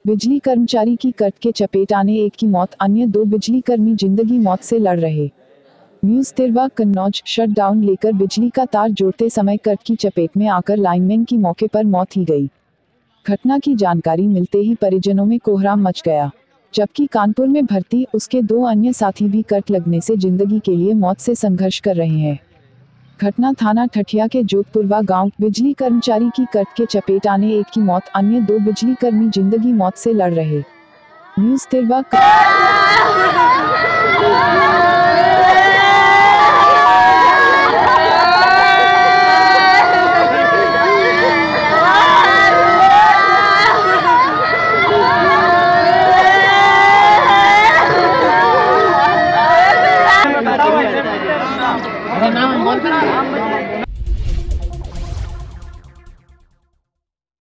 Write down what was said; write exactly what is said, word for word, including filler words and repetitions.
बिजली कर्मचारी की कट के चपेट आने एक की मौत, अन्य दो बिजली कर्मी जिंदगी मौत से लड़ रहे। न्यूज़ तिरवा कन्नौज। शटडाउन लेकर बिजली का तार जोड़ते समय कट की चपेट में आकर लाइनमैन की मौके पर मौत ही गई। घटना की जानकारी मिलते ही परिजनों में कोहराम मच गया, जबकि कानपुर में भर्ती उसके दो अन्य साथी भी कट लगने से जिंदगी के लिए मौत से संघर्ष कर रहे हैं। घटना थाना ठठिया के जोधपुरवा गांव। बिजली कर्मचारी की कट के चपेट आने एक की मौत, अन्य दो बिजली कर्मी जिंदगी मौत से लड़ रहे। न्यूज़ तिरवा नाम बोल